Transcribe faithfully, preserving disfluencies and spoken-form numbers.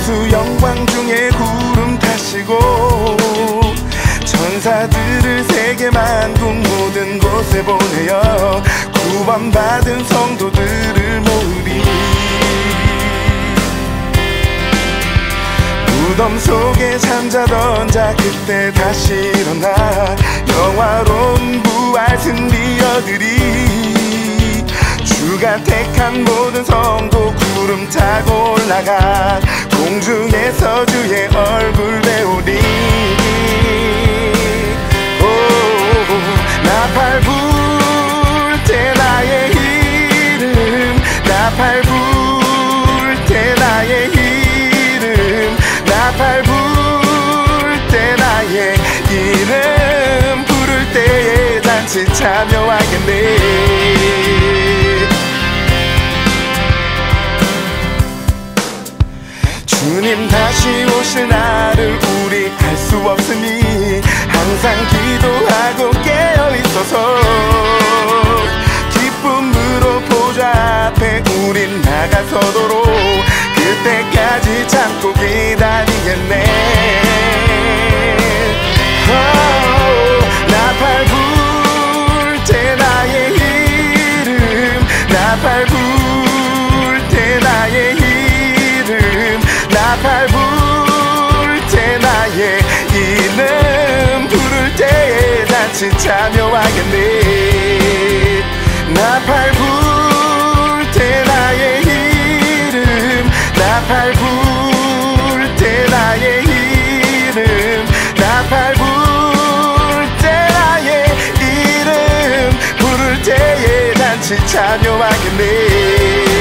예수 영광 중에 구름 타시고 천사들을 세계 만국 모든 곳에 보내어 구원받은 성도들을 모으리. 무덤 속에 잠자던 자 그때 다시 일어나 영화로운 부활 승리 얻으리. 주가 택한 모든 성도 구름 타고 올라가 공중에서 주의 얼굴 배우리. 나팔 불 때 나의 이름, 나팔 불 때 나의 이름, 나팔 불 때 나의 이름 부를 때에 잔치 참여하겠네. 주님 다시 오실 날을 우리 알 수 없으니 항상 기도하고 깨어있어서 기쁨으로 보좌 앞에 우린 나가서도록 그때까지 참고 기다리겠네. oh, 나팔 불 때 나의 이름, 나팔 불 때 나의 이름, 나팔 불 때 나의 이름 부를 때에 잔치 참여하겠네. 나팔 불 때 나의 이름, 나팔 불 때 나의 이름, 나팔 불 때 나의 이름 부를 때에 잔치 참여하겠네.